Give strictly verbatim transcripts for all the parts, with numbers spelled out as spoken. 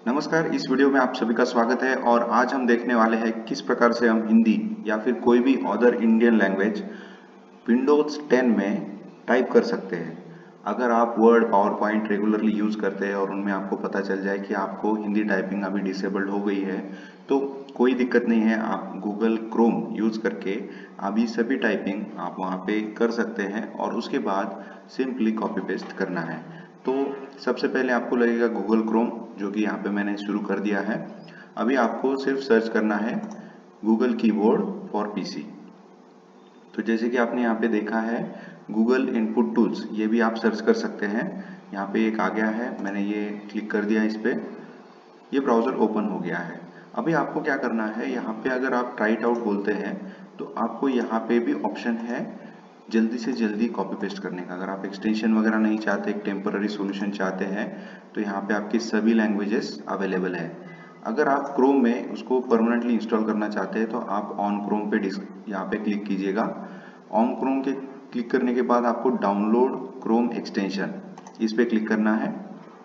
नमस्कार। इस वीडियो में आप सभी का स्वागत है और आज हम देखने वाले हैं किस प्रकार से हम हिंदी या फिर कोई भी other Indian language Windows ten में टाइप कर सकते हैं। अगर आप Word PowerPoint regularly use करते हैं और उनमें आपको पता चल जाए कि आपको हिंदी टाइपिंग अभी डिसेबल्ड हो गई है तो कोई दिक्कत नहीं है। आप गूगल क्रोम यूज़ करके अभी सभी टाइपिंग आप वहाँ पे कर सकते हैं और उसके बाद सिंपली कॉपी पेस्ट करना है। तो सबसे पहले आपको लगेगा गूगल क्रोम, जो कि यहाँ पे मैंने शुरू कर दिया है। अभी आपको सिर्फ सर्च करना है गूगल कीबोर्ड फॉर पीसी। तो जैसे कि आपने यहाँ पे देखा है गूगल इनपुट टूल्स, ये भी आप सर्च कर सकते हैं। यहाँ पे एक आ गया है, मैंने ये क्लिक कर दिया इस पे, ये ब्राउज़र ओपन हो गया है। अभी आपको क्या करना है, यहाँ पे अगर आप ट्राई इट आउट बोलते हैं तो आपको यहाँ पे भी ऑप्शन है जल्दी से जल्दी कॉपी पेस्ट करने का। अगर आप एक्सटेंशन वगैरह नहीं चाहते, एक टेम्पररी सॉल्यूशन चाहते हैं, तो यहाँ पे आपकी सभी लैंग्वेजेस अवेलेबल है। अगर आप क्रोम में उसको परमानेंटली इंस्टॉल करना चाहते हैं तो आप ऑन क्रोम पे यहाँ पे क्लिक कीजिएगा। ऑन क्रोम के क्लिक करने के बाद आपको डाउनलोड क्रोम एक्सटेंशन, इस पे क्लिक करना है।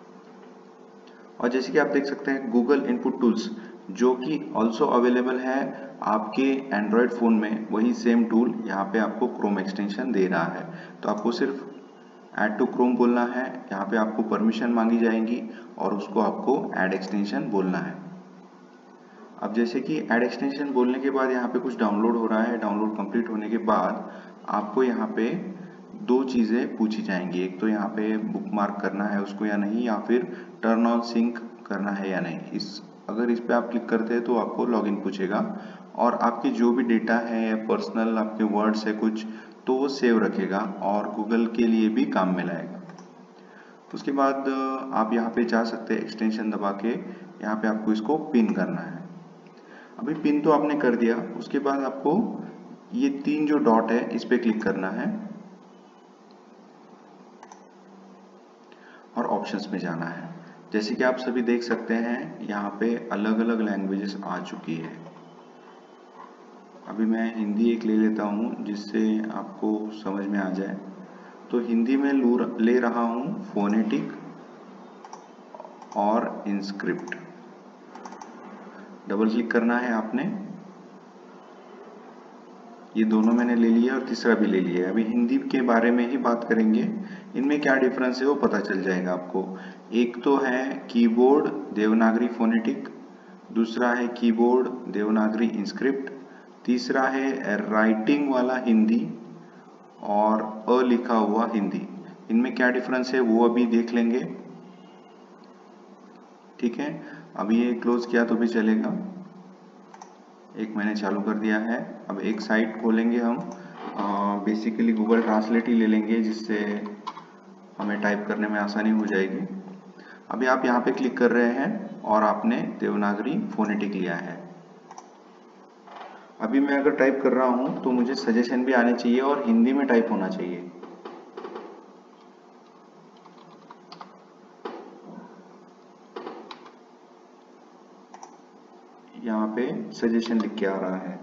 और जैसे कि आप देख सकते हैं गूगल इनपुट टूल्स, जो कि ऑल्सो अवेलेबल है आपके एंड्रॉयड फ़ोन में, वही सेम टूल यहाँ पे आपको क्रोम एक्सटेंशन दे रहा है। तो आपको सिर्फ ऐड टू क्रोम बोलना है, यहाँ पे आपको परमिशन मांगी जाएंगी और उसको आपको ऐड एक्सटेंशन बोलना है। अब जैसे कि ऐड एक्सटेंशन बोलने के बाद यहाँ पे कुछ डाउनलोड हो रहा है। डाउनलोड कंप्लीट होने के बाद आपको यहाँ पे दो चीज़ें पूछी जाएंगी। एक तो यहाँ पे बुकमार्क करना है उसको या नहीं, या फिर टर्न ऑन सिंक करना है या नहीं। इस अगर इस पे आप क्लिक करते हैं तो आपको लॉगिन पूछेगा और आपके जो भी डेटा है या पर्सनल आपके वर्ड्स है कुछ, तो वो सेव रखेगा और गूगल के लिए भी काम में लाएगा। उसके बाद आप यहाँ पे जा सकते हैं एक्सटेंशन दबा के, यहाँ पे आपको इसको पिन करना है। अभी पिन तो आपने कर दिया, उसके बाद आपको ये तीन जो डॉट है इस पे क्लिक करना है और ऑप्शंस में जाना है। जैसे कि आप सभी देख सकते हैं यहाँ पे अलग अलग लैंग्वेजेस आ चुकी है। अभी मैं हिंदी एक ले लेता हूँ जिससे आपको समझ में आ जाए। तो हिंदी में ले रहा हूँ फोनेटिक और इंस्क्रिप्ट। डबल क्लिक करना है आपने, ये दोनों मैंने ले लिया और तीसरा भी ले लिया। अभी हिंदी के बारे में ही बात करेंगे, इनमें क्या डिफरेंस है वो पता चल जाएगा आपको। एक तो है कीबोर्ड देवनागरी फोनेटिक, दूसरा है कीबोर्ड देवनागरी इंस्क्रिप्ट, तीसरा है राइटिंग वाला हिंदी और अ लिखा हुआ हिंदी। इनमें क्या डिफरेंस है वो अभी देख लेंगे, ठीक है। अभी ये क्लोज किया तो भी चलेगा, एक मैंने चालू कर दिया है। अब एक साइट खोलेंगे हम, बेसिकली गूगल ट्रांसलेट ही ले लेंगे जिससे हमें टाइप करने में आसानी हो जाएगी। अभी आप यहाँ पे क्लिक कर रहे हैं और आपने देवनागरी फोनेटिक लिया है। अभी मैं अगर टाइप कर रहा हूँ तो मुझे सजेशन भी आने चाहिए और हिंदी में टाइप होना चाहिए। यहाँ पे सजेशन लिख के आ रहा है।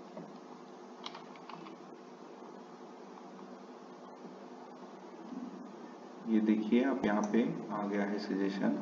ये देखिए आप, यहाँ पे आ गया है सजेशन।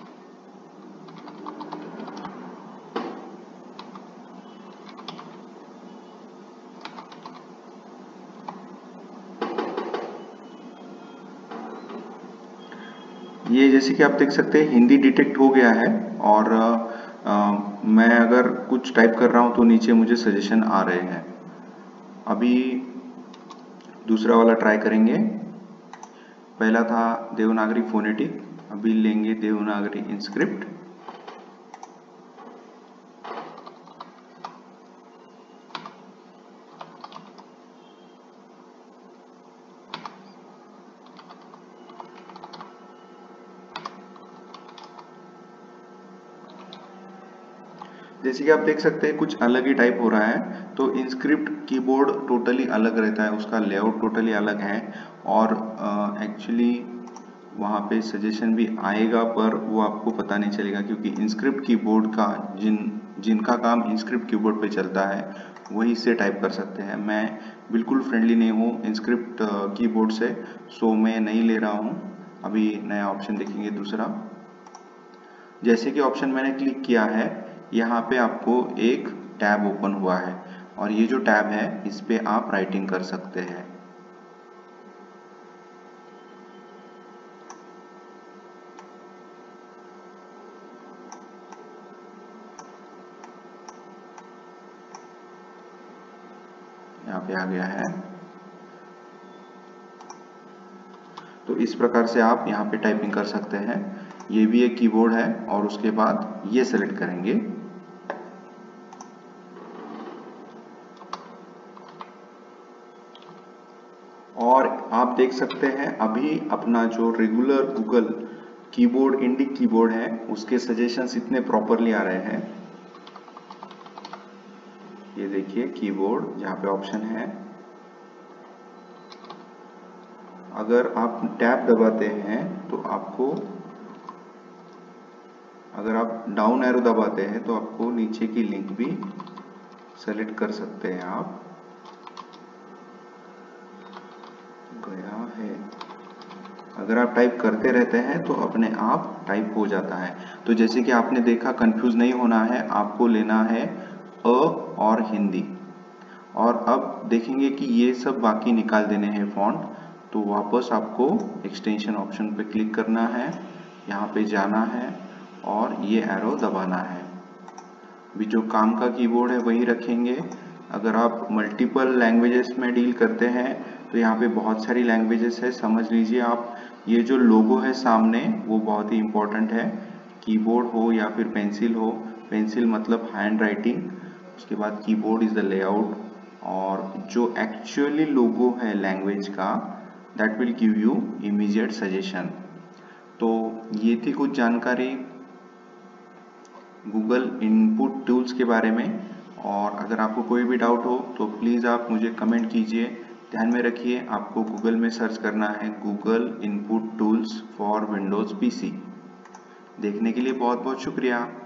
ये जैसे कि आप देख सकते हैं हिंदी डिटेक्ट हो गया है और आ, मैं अगर कुछ टाइप कर रहा हूँ तो नीचे मुझे सजेशन आ रहे हैं। अभी दूसरा वाला ट्राई करेंगे। पहला था देवनागरी फोनेटिक, अभी लेंगे देवनागरी इंस्क्रिप्ट। जैसे कि आप देख सकते हैं कुछ अलग ही टाइप हो रहा है। तो इंस्क्रिप्ट कीबोर्ड टोटली अलग रहता है, उसका लेआउट टोटली अलग है और एक्चुअली वहाँ पे सजेशन भी आएगा पर वो आपको पता नहीं चलेगा, क्योंकि इंस्क्रिप्ट कीबोर्ड का जिन जिनका काम इंस्क्रिप्ट कीबोर्ड पे चलता है वही इससे टाइप कर सकते हैं। मैं बिल्कुल फ्रेंडली नहीं हूँ इंस्क्रिप्ट कीबोर्ड से, सो मैं नहीं ले रहा हूँ। अभी नया ऑप्शन देखेंगे दूसरा। जैसे कि ऑप्शन मैंने क्लिक किया है, यहाँ पे आपको एक टैब ओपन हुआ है और ये जो टैब है इस पे आप राइटिंग कर सकते हैं। यहाँ पे आ गया है। तो इस प्रकार से आप यहाँ पे टाइपिंग कर सकते हैं। ये भी एक कीबोर्ड है और उसके बाद ये सेलेक्ट करेंगे। और आप देख सकते हैं अभी अपना जो regular Google keyboard Indic keyboard है उसके सजेशंस इतने प्रॉपरली आ रहे हैं। ये देखिए कीबोर्ड, जहाँ पे ऑप्शन है, अगर आप टैब दबाते हैं तो आपको, अगर आप डाउन एरो दबाते हैं तो आपको नीचे की लिंक भी सेलेक्ट कर सकते हैं। आप गया है, अगर आप टाइप करते रहते हैं तो अपने आप टाइप हो जाता है। तो जैसे कि आपने देखा, कंफ्यूज नहीं होना है, आपको लेना है अ और हिंदी। और अब देखेंगे कि ये सब बाकी निकाल देने हैं फॉन्ट। तो वापस आपको एक्सटेंशन ऑप्शन पे क्लिक करना है, यहाँ पे जाना है और ये एरो दबाना है। भी जो काम का कीबोर्ड है वही रखेंगे। अगर आप मल्टीपल लैंग्वेजेस में डील करते हैं तो यहाँ पे बहुत सारी लैंग्वेजेस है, समझ लीजिए आप। ये जो लोगो है सामने वो बहुत ही इम्पोर्टेंट है, कीबोर्ड हो या फिर पेंसिल हो। पेंसिल मतलब हैंड राइटिंग, उसके बाद कीबोर्ड इज द लेआउट, और जो एक्चुअली लोगो है लैंग्वेज का that will give you immediate suggestion. तो ये थी कुछ जानकारी गूगल इनपुट टूल्स के बारे में। और अगर आपको कोई भी डाउट हो तो प्लीज़ आप मुझे कमेंट कीजिए। ध्यान में रखिए, आपको गूगल में सर्च करना है Google input tools for Windows PC. देखने के लिए बहुत बहुत शुक्रिया।